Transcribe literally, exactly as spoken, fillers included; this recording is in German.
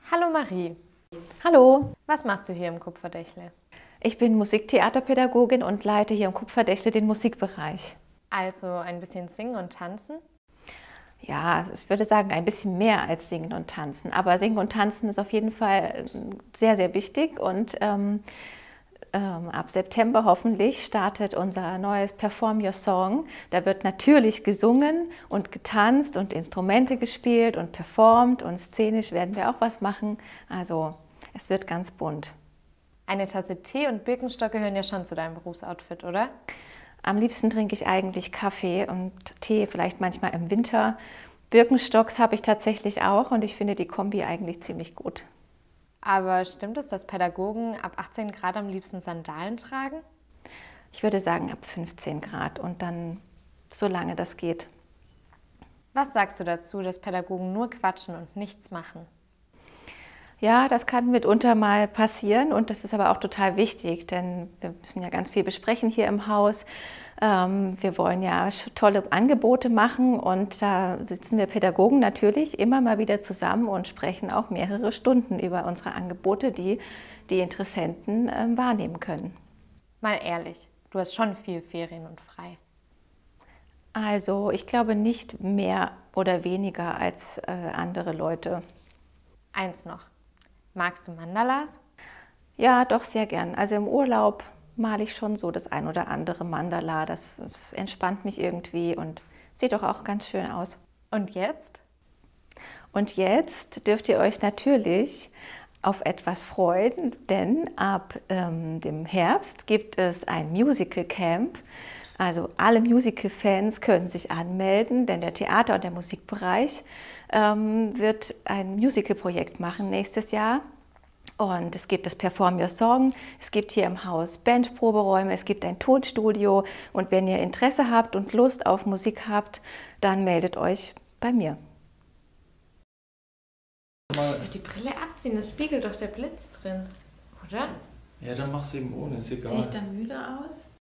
Hallo Marie, Hallo, was machst du hier im Kupferdächle? ich bin Musiktheaterpädagogin und leite hier im Kupferdächle den Musikbereich. Also ein bisschen singen und tanzen? Ja, ich würde sagen, ein bisschen mehr als Singen und Tanzen. Aber Singen und Tanzen ist auf jeden Fall sehr, sehr wichtig. Und ähm, ähm, ab September hoffentlich startet unser neues Perform Your Song. Da wird natürlich gesungen und getanzt und Instrumente gespielt und performt. Und szenisch werden wir auch was machen. Also es wird ganz bunt. Eine Tasse Tee und Birkenstock gehören ja schon zu deinem Berufsoutfit, oder? Am liebsten trinke ich eigentlich Kaffee und Tee, vielleicht manchmal im Winter. Birkenstocks habe ich tatsächlich auch und ich finde die Kombi eigentlich ziemlich gut. Aber stimmt es, dass Pädagogen ab achtzehn Grad am liebsten Sandalen tragen? Ich würde sagen ab fünfzehn Grad und dann solange das geht. Was sagst du dazu, dass Pädagogen nur quatschen und nichts machen? Ja, das kann mitunter mal passieren und das ist aber auch total wichtig, denn wir müssen ja ganz viel besprechen hier im Haus. Ähm, wir wollen ja tolle Angebote machen und da sitzen wir Pädagogen natürlich immer mal wieder zusammen und sprechen auch mehrere Stunden über unsere Angebote, die die Interessenten ähm, wahrnehmen können. Mal ehrlich, du hast schon viel Ferien und frei. Also ich glaube nicht mehr oder weniger als äh, andere Leute. Eins noch, magst du Mandalas? Ja, doch sehr gern. Also im Urlaub male ich schon so das ein oder andere Mandala. Das, das entspannt mich irgendwie und sieht doch auch ganz schön aus. Und jetzt? Und jetzt dürft ihr euch natürlich auf etwas freuen, denn ab ähm, dem Herbst gibt es ein Musical Camp. Also alle Musical-Fans können sich anmelden, denn der Theater- und der Musikbereich ähm, wird ein Musical-Projekt machen nächstes Jahr. Und es gibt das Perform Your Song, es gibt hier im Haus Bandproberäume, es gibt ein Tonstudio. Und wenn ihr Interesse habt und Lust auf Musik habt, dann meldet euch bei mir. Ich würde die Brille abziehen, das spiegelt doch der Blitz drin, oder? Ja, dann mach's eben ohne, ist egal. da müde aus?